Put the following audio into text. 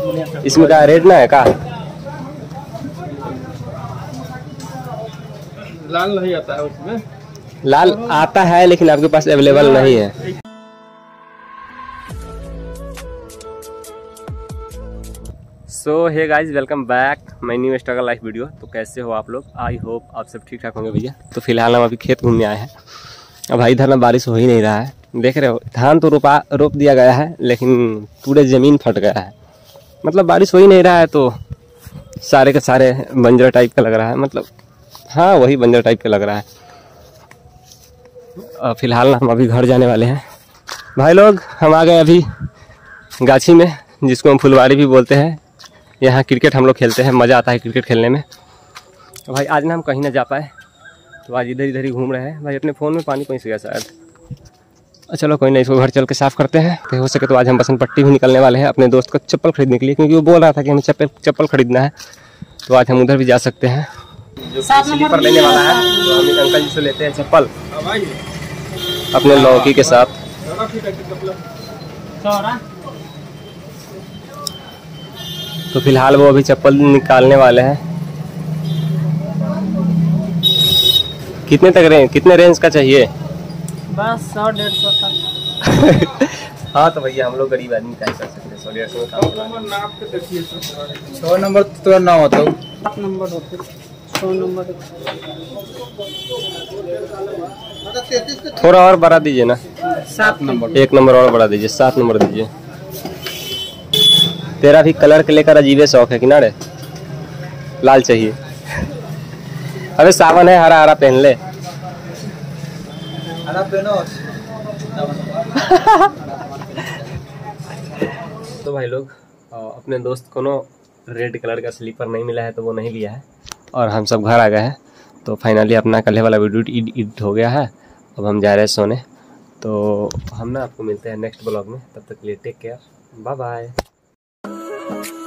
इसमें का रेट ना है का? लाल नहीं आता है उसमें। लाल आता है लेकिन आपके पास अवेलेबल नहीं है। So hey guys, welcome back my new struggle life video. तो कैसे हो आप लोग? आई होप आप सब ठीक ठाक होंगे भैया। तो फिलहाल हम अभी खेत घूमने आए हैं। अब भाई इधर ना बारिश हो ही नहीं रहा है, देख रहे हो। धान तो रोप दिया गया है लेकिन पूरे ज़मीन फट गया है। मतलब बारिश हो ही नहीं रहा है तो सारे के सारे बंजर टाइप का लग रहा है। मतलब हाँ, वही बंजर टाइप का लग रहा है। फिलहाल ना हम अभी घर जाने वाले हैं भाई लोग। हम आ गए अभी गाछी में, जिसको हम फुलवाड़ी भी बोलते हैं। यहाँ क्रिकेट हम लोग खेलते हैं, मज़ा आता है क्रिकेट खेलने में। तो भाई आज ना हम कहीं ना जा पाए, तो आज इधर ही घूम रहे हैं। भाई अपने फ़ोन में पानी पहुँच गया शायद। चलो कोई नहीं, इसको घर चल के साफ़ करते हैं। तो हो सके तो आज हम बसंत पट्टी भी निकलने वाले हैं अपने दोस्त को चप्पल खरीदने के लिए, क्योंकि वो बोल रहा था कि हमें चप्पल खरीदना है। तो आज हम उधर भी जा सकते हैं। जो स्लीपर लेने वाला है तो हम अंकल जी से लेते हैं चप्पल अपने लौकी के साथ। तो फिलहाल वो अभी चप्पल निकालने वाले हैं। कितने तक कितने रेंज का चाहिए? बस 100-150 तक। हाँ तो भैया हम लोग गरीब आदमी क्या कर सकते हैं, 100-150 में काम। 6 नंबर तो ना होता 7 नंबर होते 100 नंबर। थोड़ा और बढ़ा दीजिए ना, 7 नंबर। 1 नंबर और बढ़ा दीजिए, 7 नंबर दीजिए। तेरा भी कलर के लेकर अजीबे शौक है किनारे, लाल चाहिए। अबे सावन है, हरा हरा पहन ले। हरा पहनो। तो भाई लोग अपने दोस्त को नो रेड कलर का स्लीपर नहीं मिला है तो वो नहीं लिया है, और हम सब घर आ गए हैं। तो फाइनली अपना कल वाला वीडियो एडिट हो गया है। अब हम जा रहे हैं सोने। तो हम ना आपको मिलते हैं नेक्स्ट ब्लॉग में, तब तक के लिए टेक केयर, बाय बाय।